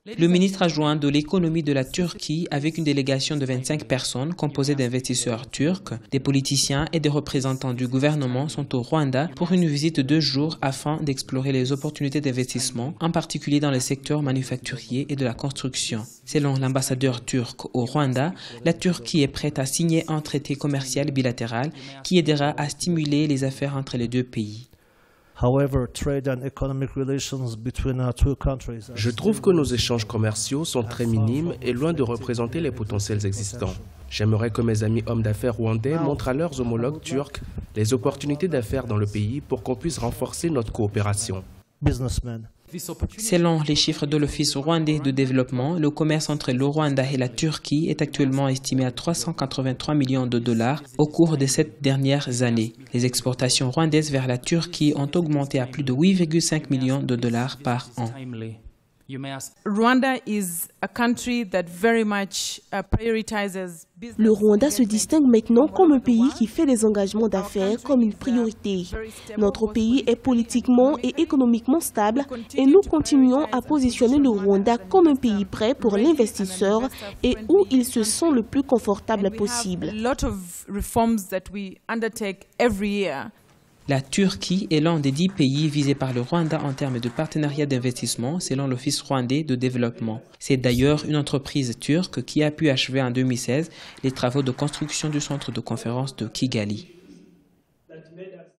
Le ministre adjoint de l'économie de la Turquie, avec une délégation de 25 personnes composée d'investisseurs turcs, des politiciens et des représentants du gouvernement, sont au Rwanda pour une visite de 2 jours afin d'explorer les opportunités d'investissement, en particulier dans les secteurs manufacturiers et de la construction. Selon l'ambassadeur turc au Rwanda, la Turquie est prête à signer un traité commercial bilatéral qui aidera à stimuler les affaires entre les deux pays. Je trouve que nos échanges commerciaux sont très minimes et loin de représenter les potentiels existants. J'aimerais que mes amis hommes d'affaires rwandais montrent à leurs homologues turcs les opportunités d'affaires dans le pays pour qu'on puisse renforcer notre coopération. Selon les chiffres de l'Office rwandais de développement, le commerce entre le Rwanda et la Turquie est actuellement estimé à 383 millions de dollars au cours des 7 dernières années. Les exportations rwandaises vers la Turquie ont augmenté à plus de 8,5 millions de dollars par an. Le Rwanda se distingue maintenant comme un pays qui fait les engagements d'affaires comme une priorité. Notre pays est politiquement et économiquement stable et nous continuons à positionner le Rwanda comme un pays prêt pour l'investisseur et où il se sent le plus confortable possible. La Turquie est l'un des 10 pays visés par le Rwanda en termes de partenariat d'investissement selon l'Office rwandais de développement. C'est d'ailleurs une entreprise turque qui a pu achever en 2016 les travaux de construction du centre de conférence de Kigali.